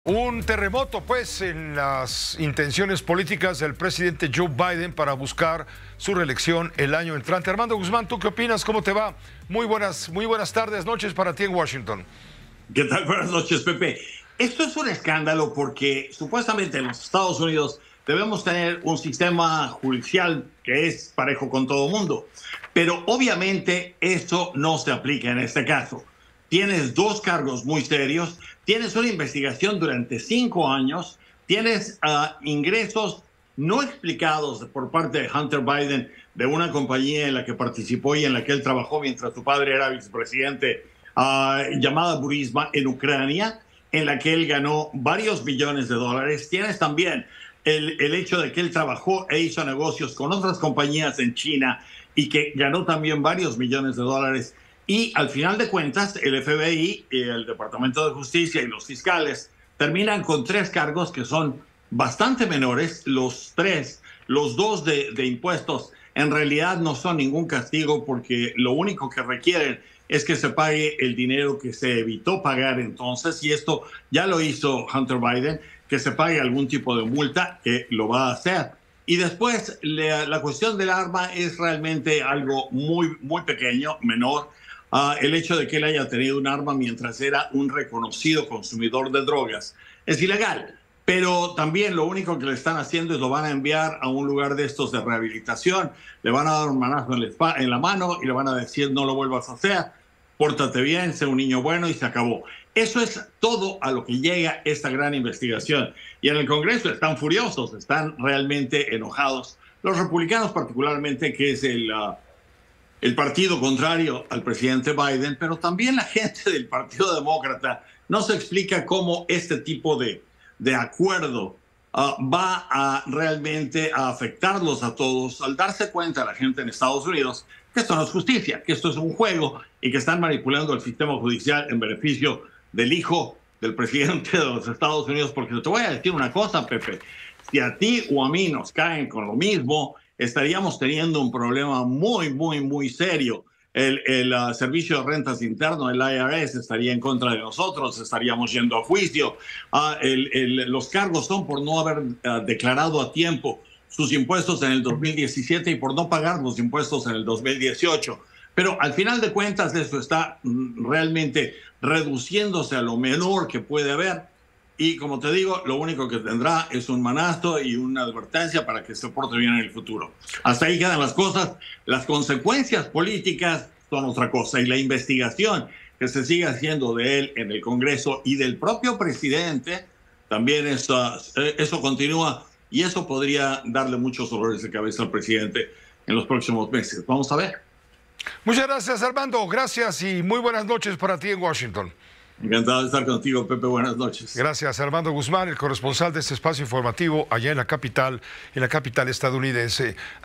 Un terremoto, pues, en las intenciones políticas del presidente Joe Biden para buscar su reelección el año entrante. Armando Guzmán, ¿tú qué opinas? ¿Cómo te va? Muy buenas tardes, noches para ti en Washington. ¿Qué tal? Buenas noches, Pepe. Esto es un escándalo porque supuestamente en los Estados Unidos debemos tener un sistema judicial que es parejo con todo el mundo. Pero obviamente eso no se aplica en este caso. Tienes dos cargos muy serios, tienes una investigación durante 5 años, tienes ingresos no explicados por parte de Hunter Biden de una compañía en la que participó y en la que él trabajó mientras su padre era vicepresidente, llamada Burisma, en Ucrania, en la que él ganó varios billones de dólares. Tienes también el hecho de que él trabajó e hizo negocios con otras compañías en China y que ganó también varios millones de dólares. Y al final de cuentas, el FBI, el Departamento de Justicia y los fiscales terminan con 3 cargos que son bastante menores. Los dos de impuestos, en realidad no son ningún castigo porque lo único que requieren es que se pague el dinero que se evitó pagar entonces, y esto ya lo hizo Hunter Biden, que se pague algún tipo de multa, que lo va a hacer. Y después, la cuestión del arma es realmente algo muy pequeño, menor. El hecho de que él haya tenido un arma mientras era un reconocido consumidor de drogas es ilegal. Pero también lo único que le están haciendo es lo van a enviar a un lugar de estos de rehabilitación, le van a dar un manazo en la mano y le van a decir no lo vuelvas a hacer, pórtate bien, sé un niño bueno y se acabó. Eso es todo a lo que llega esta gran investigación. Y en el Congreso están furiosos, están realmente enojados. Los republicanos particularmente, que es el partido contrario al presidente Biden, pero también la gente del Partido Demócrata no se explica cómo este tipo de acuerdo va a realmente a afectarlos a todos al darse cuenta la gente en Estados Unidos que esto no es justicia, que esto es un juego y que están manipulando el sistema judicial en beneficio del hijo del presidente de los Estados Unidos. Porque te voy a decir una cosa, Pepe, si a ti o a mí nos caen con lo mismo, estaríamos teniendo un problema muy serio. El Servicio de Rentas Interno, el IRS, estaría en contra de nosotros, estaríamos yendo a juicio. Los cargos son por no haber declarado a tiempo sus impuestos en el 2017 y por no pagar los impuestos en el 2018. Pero al final de cuentas eso está realmente reduciéndose a lo menor que puede haber. Y como te digo, lo único que tendrá es un manazo y una advertencia para que se porte bien en el futuro. Hasta ahí quedan las cosas. Las consecuencias políticas son otra cosa. Y la investigación que se sigue haciendo de él en el Congreso y del propio presidente, también eso continúa. Y eso podría darle muchos dolores de cabeza al presidente en los próximos meses. Vamos a ver. Muchas gracias, Armando. Gracias y muy buenas noches para ti en Washington. Encantado de estar contigo, Pepe. Buenas noches. Gracias, Armando Guzmán, el corresponsal de este espacio informativo allá en la capital estadounidense.